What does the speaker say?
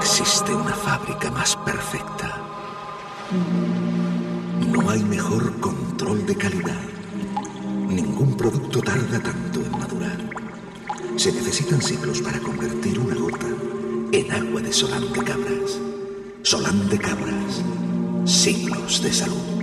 existe una fábrica más perfecta. No hay mejor control de calidad. Ningún producto tarda tanto en madurar. Se necesitan siglos para convertir una gota en agua de Solán de Cabras. Solán de Cabras. Siglos de salud.